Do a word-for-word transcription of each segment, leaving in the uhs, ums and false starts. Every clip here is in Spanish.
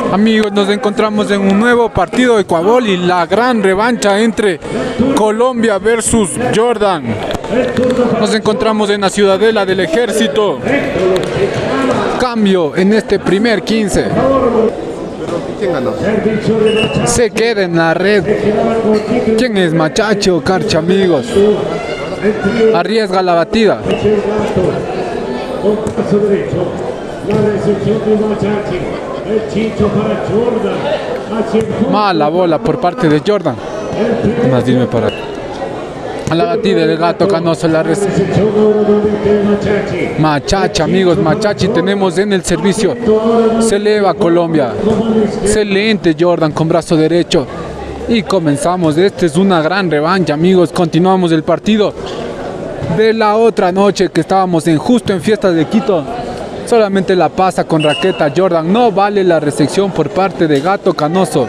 Amigos, nos encontramos en un nuevo partido de Ecuavoli, la gran revancha entre Colombia versus Jordan. Nos encontramos en la Ciudadela del Ejército. Cambio en este primer quince. ¿Quién ganó? Se queda en la red. ¿Quién es? Machachi o Carcha, amigos. Arriesga la batida. Mala bola por parte de Jordan. Más dime para. A la batida del gato Canoso, la res... Machachi, amigos, Machachi tenemos en el servicio. Se eleva Colombia. Excelente Jordan con brazo derecho. Y comenzamos. Esta es una gran revancha, amigos. Continuamos el partido de la otra noche que estábamos en justo en Fiestas de Quito. Solamente la pasa con raqueta Jordan. No vale la recepción por parte de Gato Canoso.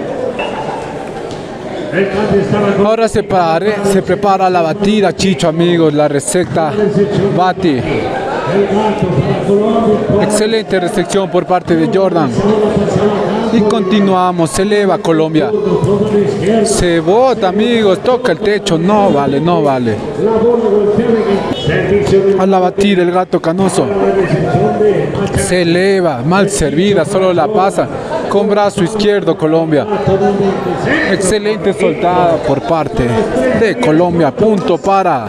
Ahora se, pare, se prepara la batida, Chicho, amigos. La receta Bati. Excelente recepción por parte de Jordan. Y continuamos, se eleva Colombia. Se bota, amigos, toca el techo. No vale, no vale. A la batida el Gato Canoso. Se eleva, mal servida, solo la pasa con brazo izquierdo Colombia. Excelente soltada por parte de Colombia. Punto para.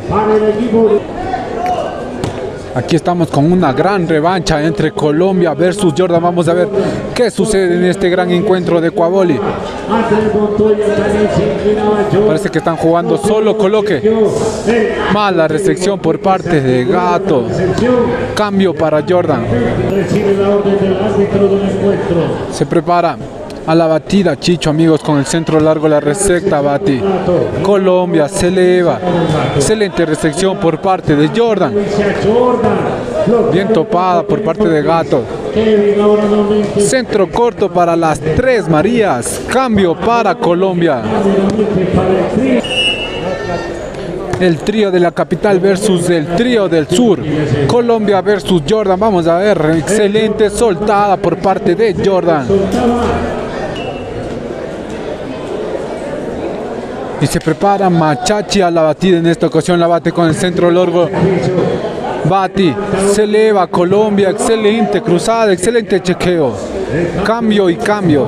Aquí estamos con una gran revancha entre Colombia versus Jordan. Vamos a ver qué sucede en este gran encuentro de Ecuavoli. Parece que están jugando solo coloque. Mala recepción por parte de Gato. Cambio para Jordan. Se prepara a la batida Chicho, amigos, con el centro largo, la receta Bati. Colombia se eleva. Excelente recepción por parte de Jordan. Bien topada por parte de Gato. Centro corto para las tres Marías. Cambio para Colombia. El trío de la capital versus el trío del sur. Colombia versus Jordan. Vamos a ver. Excelente soltada por parte de Jordan. Y se prepara Machachi a la batida. En esta ocasión la bate con el centro largo. Bati, se eleva Colombia. Excelente cruzada, excelente chequeo. Cambio y cambio.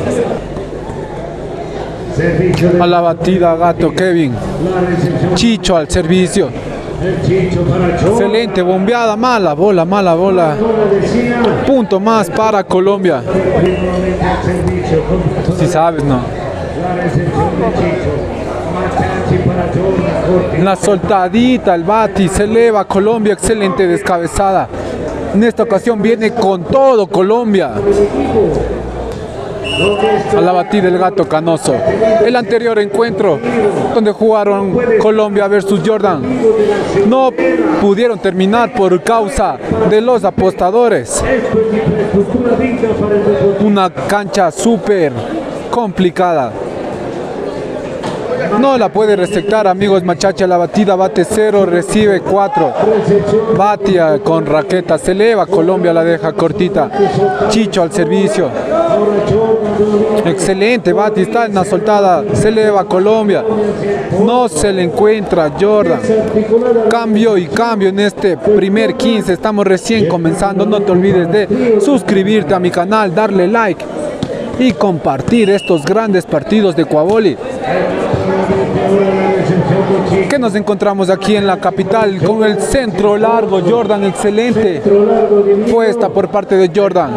A la batida Gato Kevin. Chicho al servicio. Excelente bombeada, mala bola, mala bola. Punto más para Colombia. Si sabes, no. La soltadita, el Bati, se eleva Colombia, excelente descabezada. En esta ocasión viene con todo Colombia. A la batida el Gato Canoso. El anterior encuentro donde jugaron Colombia versus Jordan no pudieron terminar por causa de los apostadores. Una cancha súper complicada. No la puede resectar, amigos. Machachi a la batida, bate cero, recibe cuatro. Batia con raqueta, se eleva Colombia, la deja cortita. Chicho al servicio. Excelente, Bati está en la soltada, se eleva Colombia. No se le encuentra Jordan. Cambio y cambio en este primer quince. Estamos recién comenzando. No te olvides de suscribirte a mi canal, darle like y compartir estos grandes partidos de Ecuavoli. Que nos encontramos aquí en la capital con el centro largo Jordan, excelente puesta por parte de Jordan.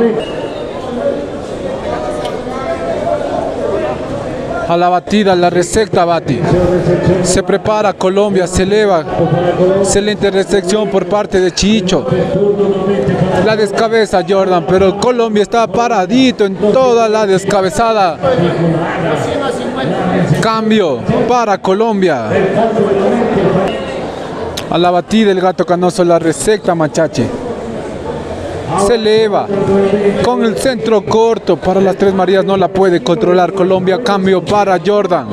A la batida, la receta Bati. Se prepara Colombia, se eleva. Excelente recepción por parte de Chicho. La descabeza Jordan, pero Colombia está paradito en toda la descabezada. Cambio para Colombia. A la batida el Gato Canoso, la receta Machachi. Se eleva con el centro corto para las tres Marías, no la puede controlar Colombia. Cambio para Jordan.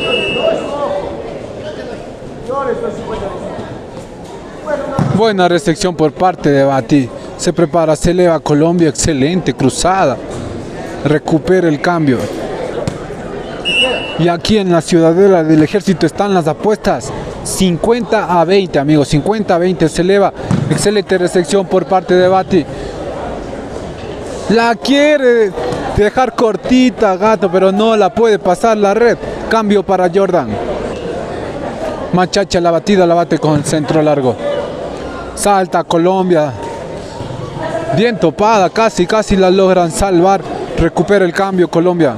Buena recepción por parte de Bati. Se prepara, se eleva Colombia, excelente cruzada. recupera el cambio. Y aquí en la Ciudadela del Ejército están las apuestas. cincuenta a veinte, amigos, cincuenta a veinte se eleva. Excelente recepción por parte de Bati. La quiere dejar cortita, Gato, pero no la puede pasar la red. Cambio para Jordan. Machachi a la batida, la bate con el centro largo. Salta Colombia. Bien topada, casi, casi la logran salvar. Recupera el cambio Colombia.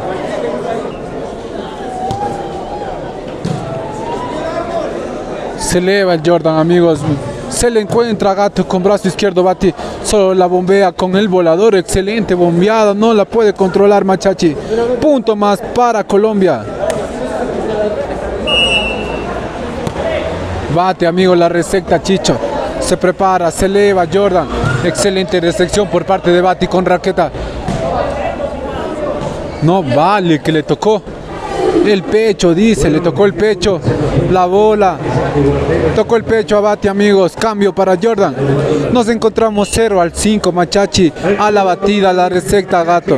Se eleva el Jordan, amigos. Se le encuentra a Gato con brazo izquierdo. Bati solo la bombea con el volador. Excelente bombeada. No la puede controlar Machachi. Punto más para Colombia. Bate, amigos, la recepta Chicho. Se prepara, se eleva Jordan. Excelente recepción por parte de Bati con raqueta. No vale, que le tocó el pecho, dice, le tocó el pecho, la bola, tocó el pecho a Bati, amigos. Cambio para Jordan. Nos encontramos cero al cinco, Machachi a la batida, la recepta Gato.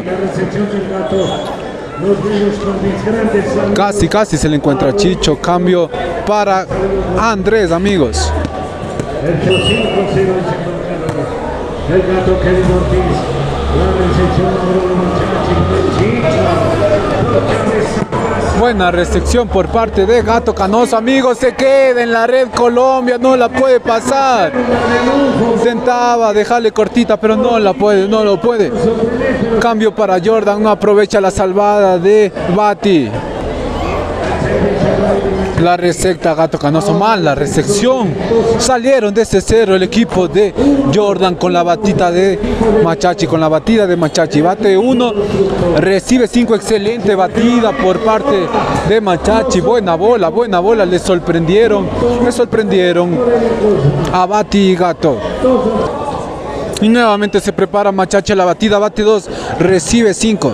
Casi, casi se le encuentra Chicho. Cambio para Andrés, amigos. El Gato Kevin Ortiz, la recepción de Machachi. Buena recepción por parte de Gato Canoso, amigos. Se queda en la red Colombia, no la puede pasar. Intentaba dejarle cortita, pero no la puede, no lo puede. Cambio para Jordan, no aprovecha la salvada de Bati. La recepta Gato Canoso, mal la recepción. Salieron de ese cero el equipo de Jordan con la batida de Machachi, con la batida de Machachi. Bate uno, recibe cinco. Excelente batida por parte de Machachi. Buena bola, buena bola. Le sorprendieron, le sorprendieron a Bati y Gato. Y nuevamente se prepara Machachi a la batida. Bate dos, recibe cinco.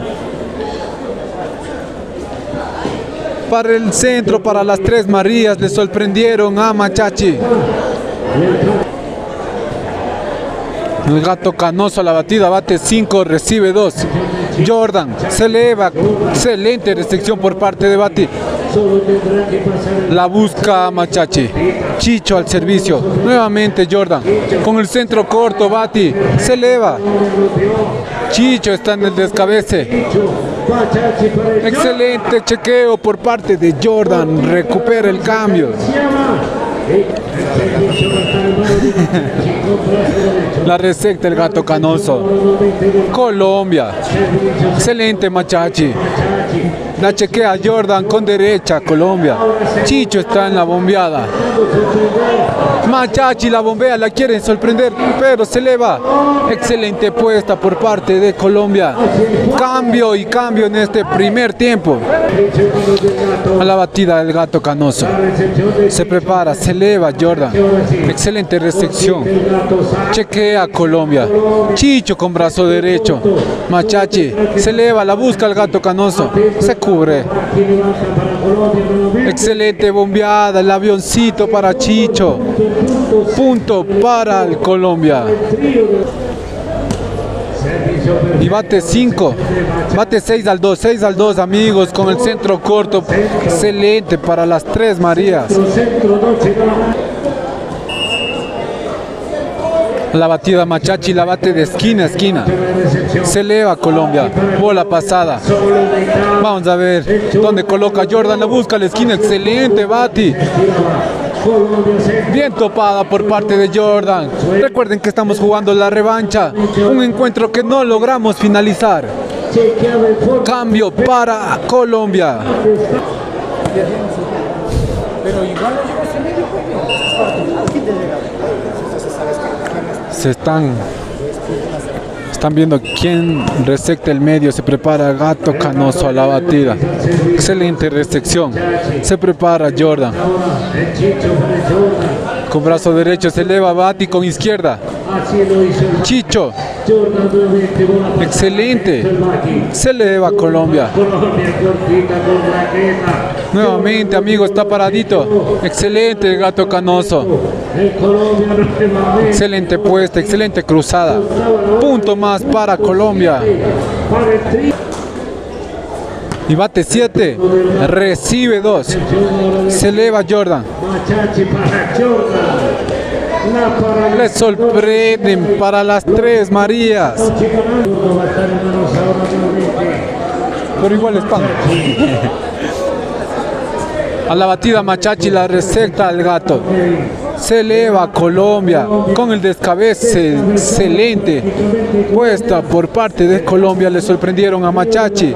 Para el centro, para las Tres Marías, le sorprendieron a Machachi. El Gato Canoso a la batida, bate cinco, recibe dos. Jordan se eleva, excelente recepción por parte de Bati. La busca Machachi. Chicho al servicio. Nuevamente Jordan. Con el centro corto, Bati se eleva. Chicho está en el descabece. Excelente chequeo por parte de Jordan. Recupera el cambio. La recepta el Gato Canoso. Colombia. Excelente Machachi. La chequea Jordan con derecha. Colombia. Chicho está en la bombeada. Machachi la bombea, la quieren sorprender, pero se eleva. Excelente puesta por parte de Colombia. Cambio y cambio en este primer tiempo. A la batida del Gato Canoso. Se prepara, se eleva Jordan. Excelente recepción. Chequea Colombia. Chicho con brazo derecho. Machachi se eleva, la busca el Gato Canoso. Se cubre. Excelente bombeada, el avioncito para Chicho. Punto para el Colombia. Y bate cinco, bate seis al dos, seis al dos, amigos, con el centro corto. Excelente para las Tres Marías. La batida Machachi, la bate de esquina a esquina. Se eleva Colombia. Bola pasada. Vamos a ver dónde coloca Jordan. La busca a la esquina. Excelente Bati. Bien topada por parte de Jordan. Recuerden que estamos jugando la revancha. Un encuentro que no logramos finalizar. Cambio para Colombia. Se están Están viendo quién resecta el medio. Se prepara Gato Canoso a la batida. Excelente recepción. Se prepara Jordan. Con brazo derecho se eleva Bati con izquierda. Chicho. Excelente. Se eleva Colombia. Nuevamente, amigo, está paradito. Excelente el Gato Canoso. Excelente puesta, excelente cruzada. Punto más para Colombia. Y bate siete, recibe dos. Se eleva Jordan. Le sorprenden para las tres Marías. Pero igual es pan. A la batida Machachi la receta al gato. Se eleva Colombia con el descabece excelente puesta por parte de Colombia. Le sorprendieron a Machachi.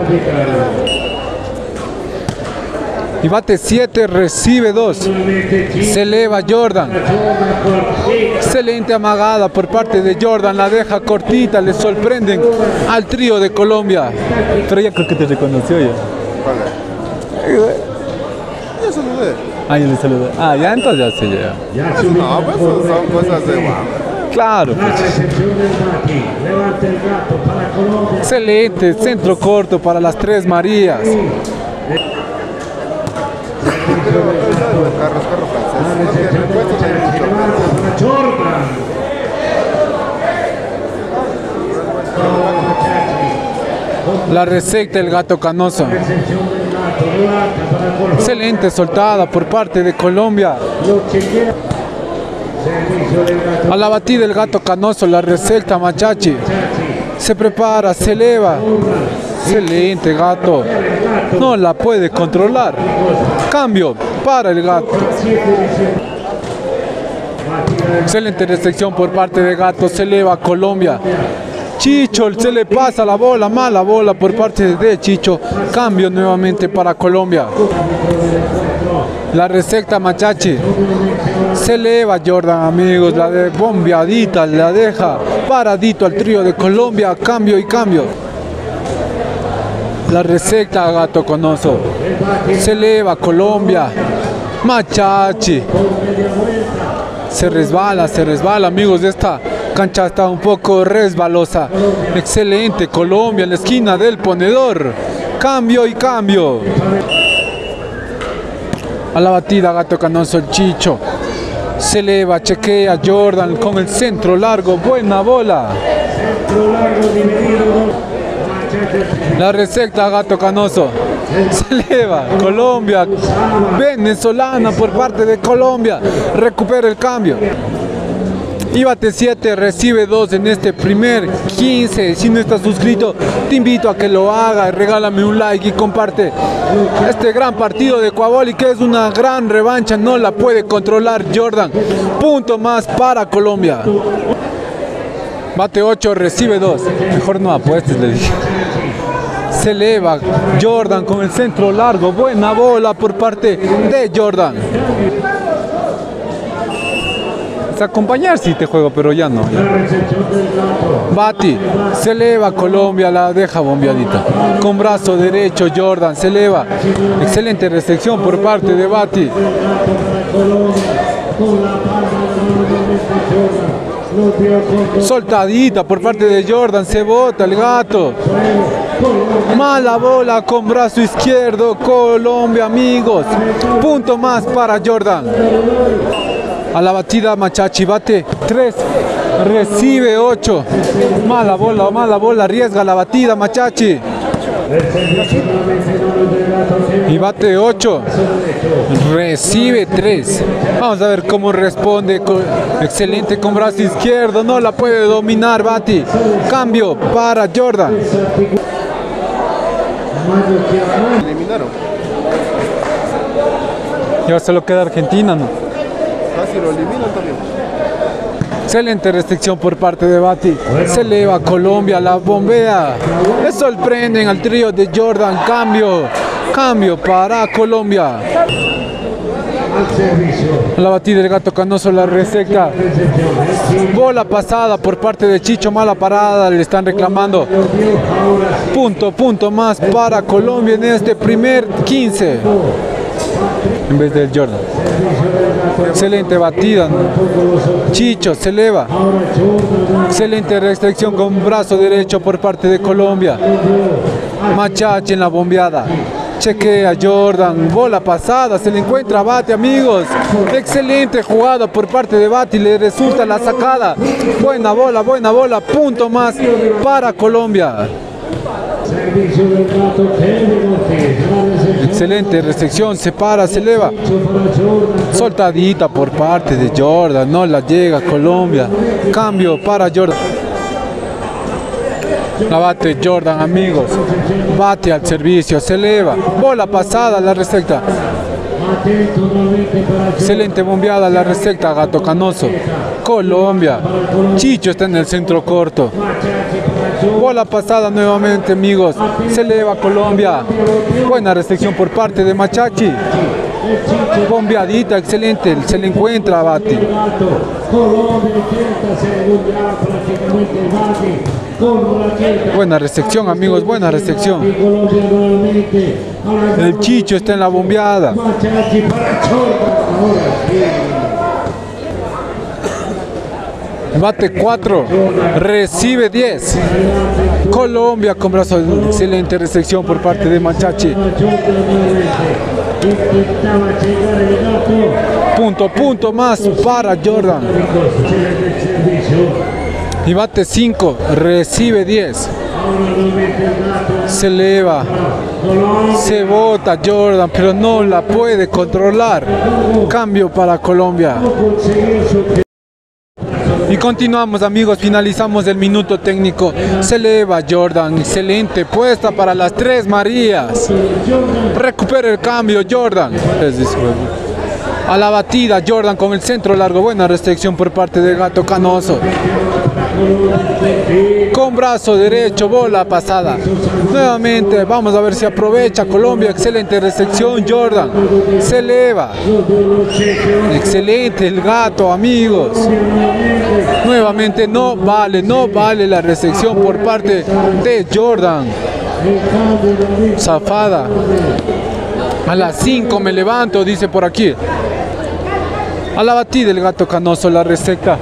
Y bate siete, recibe dos. Se eleva Jordan. Excelente amagada por parte de Jordan. La deja cortita. Le sorprenden al trío de Colombia. Pero ya creo que te reconoció ya. Vale. Yo saludé. Ah, yo le saludé. Ah, ya entonces ya se llega. No, pues son cosas de guau. Claro. Excelente. Centro corto para las tres Marías. Carros, carro francés. No tiene repuestos, hay mucho. La receta el gato canoso. Excelente soltada por parte de Colombia. A la batida el gato canoso, la receta Machachi. Se prepara, se eleva. Excelente gato. No la puede controlar. Cambio para el gato. Excelente recepción por parte de gato. Se eleva Colombia. Chicho se le pasa la bola, mala bola por parte de Chicho. Cambio nuevamente para Colombia. La receta Machachi. Se eleva Jordan, amigos. La de bombeadita la deja paradito al trío de Colombia. Cambio y cambio. La receta gato conoso. Se eleva Colombia. Machachi. Se resbala, se resbala, amigos. Esta cancha está un poco resbalosa. Excelente Colombia en la esquina del ponedor. Cambio y cambio. A la batida gato canoso el Chicho. Se eleva, chequea Jordan con el centro largo. Buena bola. La receta gato canoso. Se eleva Colombia. Venezolana por parte de Colombia. Recupera el cambio. Y bate siete, recibe dos en este primer quince. Si no estás suscrito, te invito a que lo hagas. Regálame un like y comparte este gran partido de Coaboli, que es una gran revancha. No la puede controlar Jordan. Punto más para Colombia. Bate ocho, recibe dos. Mejor no apuestes, le dije. Se eleva Jordan con el centro largo. Buena bola por parte de Jordan. Es acompañar si te juego, pero ya no. Ya. Bati, se eleva Colombia, la deja bombeadita. Con brazo derecho Jordan, se eleva. Excelente recepción por parte de Bati. Soltadita por parte de Jordan, se bota el gato. Mala bola con brazo izquierdo, Colombia, amigos. Punto más para Jordan. A la batida Machachi, bate tres, recibe ocho. Mala bola, mala bola, arriesga la batida Machachi. Y bate ocho, recibe tres. Vamos a ver cómo responde. Excelente con brazo izquierdo, no la puede dominar Bati. Cambio para Jordan. Eliminaron. Ya se lo queda Argentina, ¿no? Casi lo eliminan también. Excelente restricción por parte de Bati. Se eleva Colombia, la bombea. Le sorprenden al trío de Jordan. Cambio, cambio para Colombia. La batida del gato canoso, la receta. Bola pasada por parte de Chicho, mala parada, le están reclamando. Punto, punto más para Colombia en este primer quince. En vez del Jordan. Excelente batida. Chicho se eleva. Excelente restricción con brazo derecho por parte de Colombia. Machachi en la bombeada. Chequea Jordan, bola pasada, se le encuentra a Bati, amigos. Excelente jugada por parte de Bati, le resulta la sacada. Buena bola, buena bola, punto más para Colombia. Excelente recepción, se para, se eleva. Soltadita por parte de Jordan, no la llega Colombia. Cambio para Jordan. La bate Jordan, amigos. Bate al servicio, se eleva. Bola pasada, la recepta. Excelente bombeada la recepta, Gato Canoso. Colombia. Chicho está en el centro corto. Bola pasada nuevamente, amigos. Se eleva Colombia. Buena recepción por parte de Machachi. Bombeadita, excelente. Se le encuentra a Bati. Buena recepción, amigos. Buena recepción. El Chicho está en la bombeada. Bate cuatro, recibe diez. Colombia con brazo, excelente recepción por parte de Machachi. Punto, punto más para Jordan. Y bate cinco, recibe diez. Se eleva, se bota Jordan, pero no la puede controlar. Cambio para Colombia. Y continuamos, amigos, finalizamos el minuto técnico. Se eleva Jordan, excelente puesta para las tres Marías. Recupera el cambio Jordan. A la batida Jordan con el centro largo. Buena restricción por parte de Gato Canoso. Con brazo derecho, bola pasada. Nuevamente, vamos a ver si aprovecha Colombia. Excelente recepción Jordan. Se eleva. Excelente el Gato, amigos. Nuevamente no vale, no vale la recepción por parte de Jordan. Zafada. A las cinco me levanto, dice por aquí. A la batida el Gato Canoso, la receta.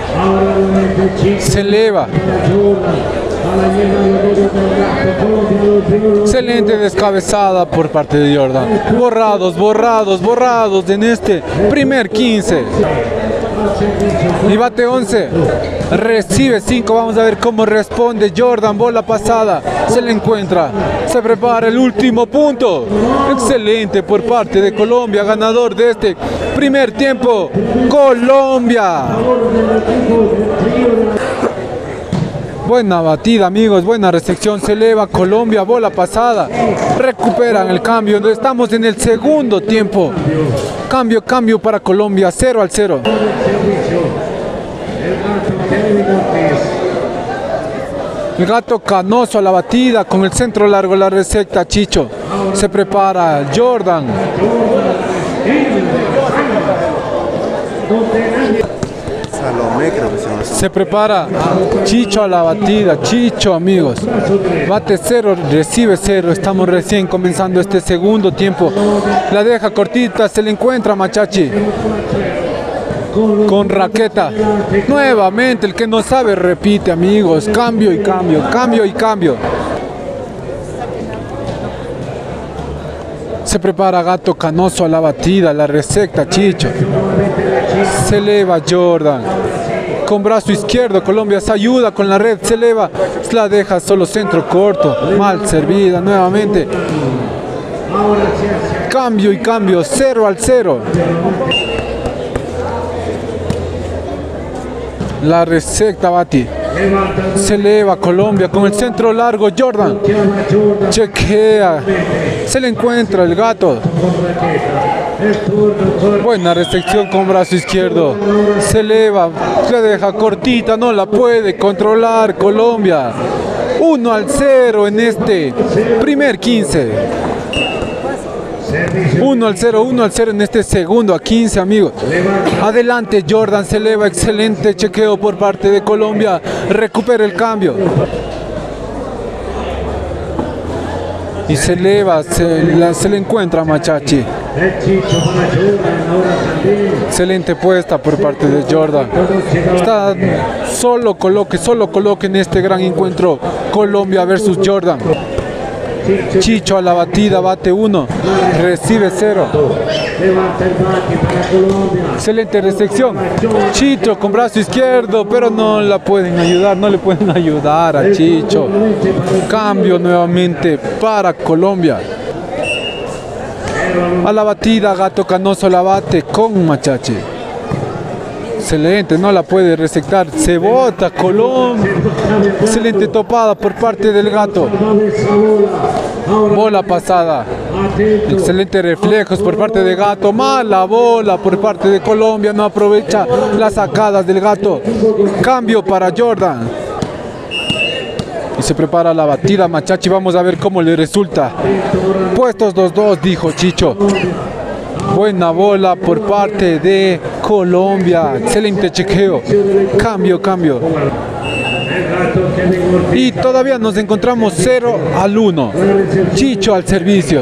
Se eleva. Excelente descabezada por parte de Jordan. Borrados, borrados, borrados en este primer quince. Y bate once. Recibe cinco. Vamos a ver cómo responde Jordan. Bola pasada. Se le encuentra. Se prepara el último punto. Excelente por parte de Colombia. Ganador de este primer tiempo. Colombia. Buena batida, amigos, buena recepción, se eleva Colombia, bola pasada, recuperan el cambio, estamos en el segundo tiempo, cambio, cambio para Colombia, cero al cero. El Gato Canoso a la batida, con el centro largo la receta Chicho, se prepara Jordan. Salomé, creo que se llama. Se prepara Chicho a la batida, Chicho, amigos. Bate cero, recibe cero. Estamos recién comenzando este segundo tiempo. La deja cortita, se le encuentra Machachi. Con raqueta. Nuevamente, el que no sabe repite, amigos. Cambio y cambio, cambio y cambio. Se prepara Gato Canoso a la batida, la receta Chicho. Se eleva Jordan. Con brazo izquierdo, Colombia se ayuda con la red, se eleva. La deja solo centro corto. Mal servida nuevamente. Cambio y cambio, cero al cero. La receta Bati. Se eleva Colombia con el centro largo Jordan. Chequea. Se le encuentra el Gato. Buena recepción con brazo izquierdo. Se eleva. Se deja cortita. No la puede controlar Colombia. uno al cero en este primer quince. uno al cero, uno al cero en este segundo a quince, amigos. Adelante Jordan, se eleva, excelente chequeo por parte de Colombia. Recupera el cambio. Y se eleva, se, la, se le encuentra Machachi. Excelente puesta por parte de Jordan. Está solo coloque, solo coloque en este gran encuentro Colombia versus Jordan. Chicho a la batida, bate uno, recibe cero. Excelente recepción. Chicho con brazo izquierdo, pero no la pueden ayudar, no le pueden ayudar a Chicho. Cambio nuevamente para Colombia. A la batida, Gato Canoso la bate con Machache. Excelente, no la puede receptar. Se bota Colombia. Excelente topada por parte del Gato. Bola pasada. Excelente reflejos por parte de Gato. Mala bola por parte de Colombia. No aprovecha las sacadas del Gato. Cambio para Jordan. Y se prepara la batida Machache. Vamos a ver cómo le resulta. Puestos dos dos, dijo Chicho. Buena bola por parte de Colombia. Excelente chequeo. Cambio, cambio. Y todavía nos encontramos cero al uno. Chicho al servicio.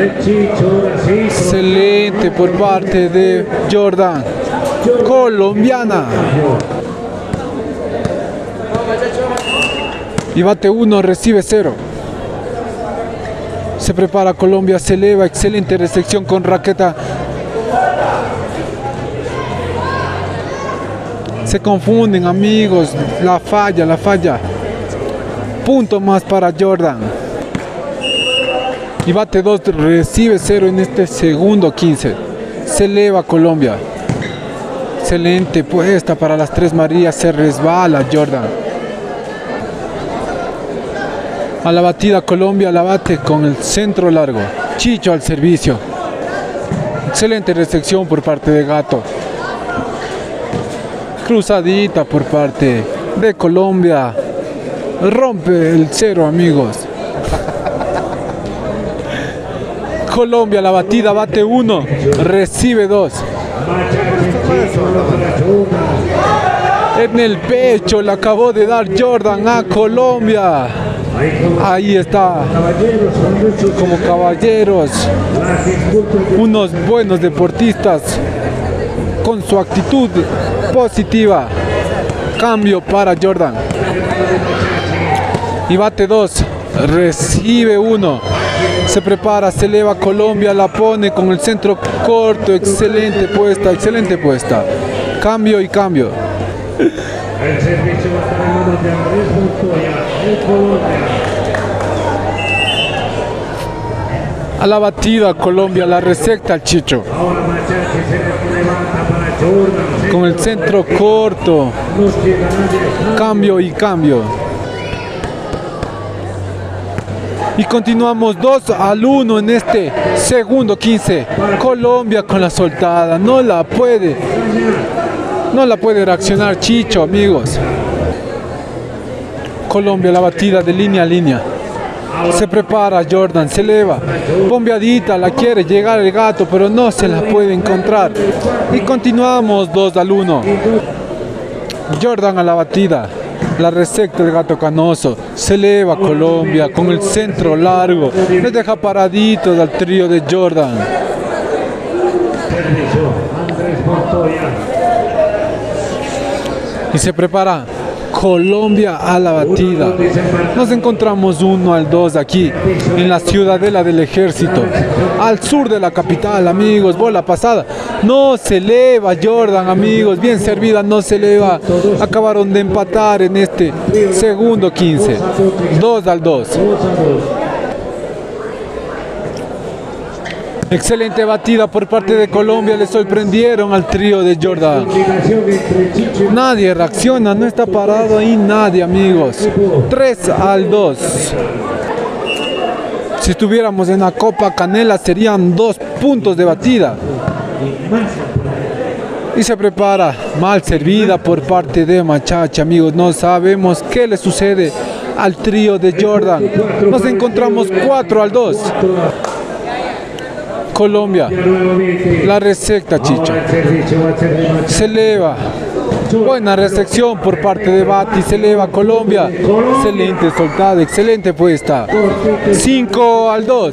Excelente por parte de Jordan. Colombiana. Y bate uno, recibe cero. Se prepara Colombia, se eleva, excelente recepción con raqueta. Se confunden, amigos, la falla, la falla. Punto más para Jordan. Y bate dos, recibe cero en este segundo quince. Se eleva Colombia. Excelente puesta para las Tres Marías, se resbala Jordan. A la batida Colombia, la bate con el centro largo. Chicho al servicio. Excelente recepción por parte de Gato. Cruzadita por parte de Colombia. Rompe el cero, amigos. Colombia, la batida, bate uno, recibe dos. En el pecho le acabó de dar Jordan a Colombia. Ahí está, como caballeros, unos buenos deportistas con su actitud positiva. Cambio para Jordan. Y bate dos, recibe uno. Se prepara, se eleva Colombia, la pone con el centro corto. Excelente puesta, excelente puesta. Cambio y cambio. El servicio va a estar en manos de Andrés Montoya, de Colombia. A la batida Colombia, la recepta el Chicho. Ahora Machache se levanta para Jordan. Con el centro corto. No llega nadie. Cambio y cambio. Y continuamos dos al uno en este segundo quince. Colombia con la soltada. No la puede. No la puede reaccionar Chicho, amigos. Colombia la batida de línea a línea. Se prepara Jordan, se eleva. Bombeadita, la quiere llegar el Gato, pero no se la puede encontrar. Y continuamos dos al uno. Jordan a la batida. La recepta el Gato Canoso. Se eleva Colombia con el centro largo. Le deja paraditos al trío de Jordan. Andrés Montoya. Y se prepara Colombia a la batida. Nos encontramos uno al dos aquí en la ciudadela del ejército, al sur de la capital, amigos. Bola pasada, no se eleva Jordan, amigos, bien servida, no se eleva. Acabaron de empatar en este segundo quince, dos al dos. Excelente batida por parte de Colombia, le sorprendieron al trío de Jordan. Nadie reacciona, no está parado ahí nadie, amigos. tres al dos. Si estuviéramos en la Copa Canela serían dos puntos de batida. Y se prepara, mal servida por parte de Machache, amigos. No sabemos qué le sucede al trío de Jordan. Nos encontramos cuatro al dos. Colombia, la recepta Chicho, se eleva, buena recepción por parte de Bati, se eleva Colombia, excelente soltada, excelente puesta, cinco al dos.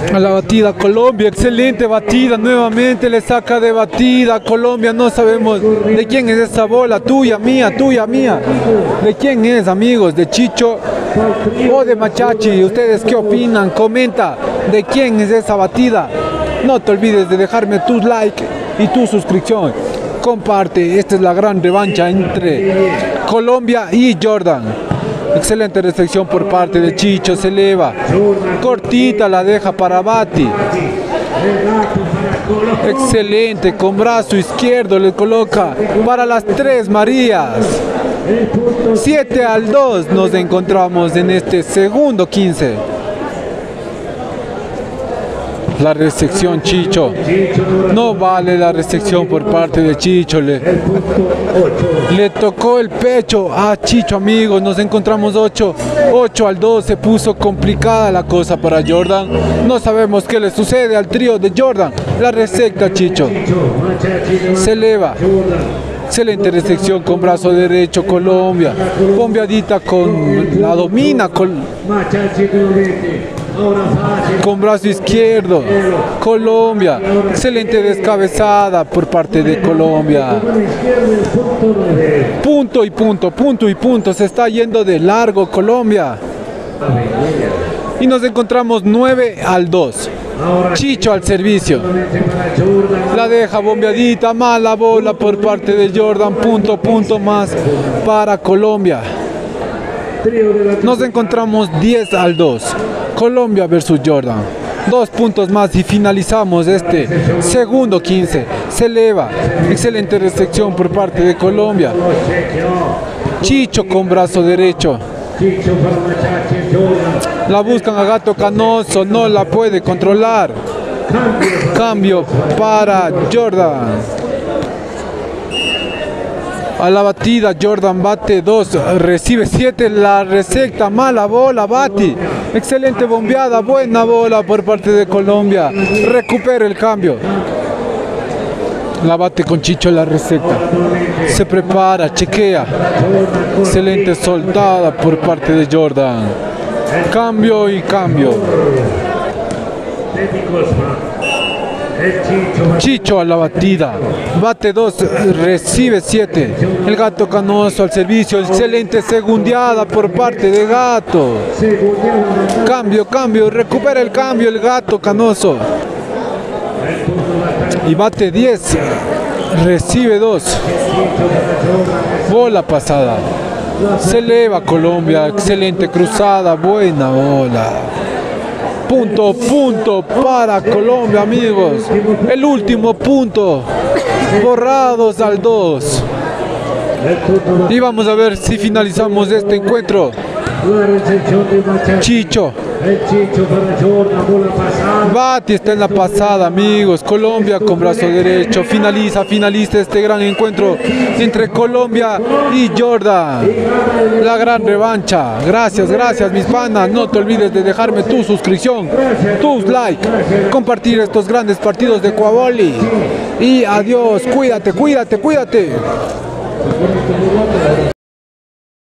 A la batida Colombia, excelente batida, nuevamente le saca de batida Colombia, no sabemos de quién es esa bola, tuya, mía, tuya, mía, de quién es, amigos, de Chicho o de Machachi. ¿Ustedes qué opinan? Comenta de quién es esa batida. No te olvides de dejarme tus likes y tu suscripción. Comparte, esta es la gran revancha entre Colombia y Jordan. Excelente recepción por parte de Chicho, se eleva, cortita la deja para Bati. Excelente, con brazo izquierdo le coloca para las tres Marías. siete al dos nos encontramos en este segundo quince. La recepción Chicho, no vale la recepción por parte de Chicho, le, le tocó el pecho a Chicho, amigos. Nos encontramos ocho al dos, se puso complicada la cosa para Jordan. No sabemos qué le sucede al trío de Jordan. La recepta Chicho, se eleva. Excelente recepción con brazo derecho Colombia, bombeadita con la domina con, con brazo izquierdo Colombia. Excelente descabezada por parte de Colombia. Punto y punto, punto y punto, se está yendo de largo Colombia. Y nos encontramos nueve al dos. Chicho al servicio, la deja bombeadita, mala bola por parte de Jordan, punto, punto más para Colombia. Nos encontramos diez al dos, Colombia versus Jordan. Dos puntos más y finalizamos este segundo quince. Se eleva, excelente recepción por parte de Colombia. Chicho con brazo derecho. La buscan a Gato Canoso, no la puede controlar. Cambio para Jordan. A la batida Jordan bate dos, recibe siete, la recepta, mala bola, Bati. Excelente bombeada, buena bola por parte de Colombia. Recupera el cambio. La bate con Chicho, la receta. Se prepara, chequea. Excelente soltada por parte de Jordan. Cambio y cambio. Chicho a la batida. Bate dos, recibe siete. El Gato Canoso al servicio. Excelente segundeada por parte de Gato. Cambio, cambio. Recupera el cambio el Gato Canoso. Y bate diez, recibe dos. Bola pasada. Se eleva Colombia, excelente cruzada, buena bola. Punto, punto para Colombia, amigos. El último punto. Borrados al dos. Y vamos a ver si finalizamos este encuentro. Chicho. Bati está en la pasada, amigos. Colombia con brazo derecho. Finaliza, finaliza este gran encuentro entre Colombia y Jordan. La gran revancha. Gracias, gracias, mis panas. No te olvides de dejarme tu suscripción, tus likes, compartir estos grandes partidos de Coaboli. Y adiós. Cuídate, cuídate, cuídate.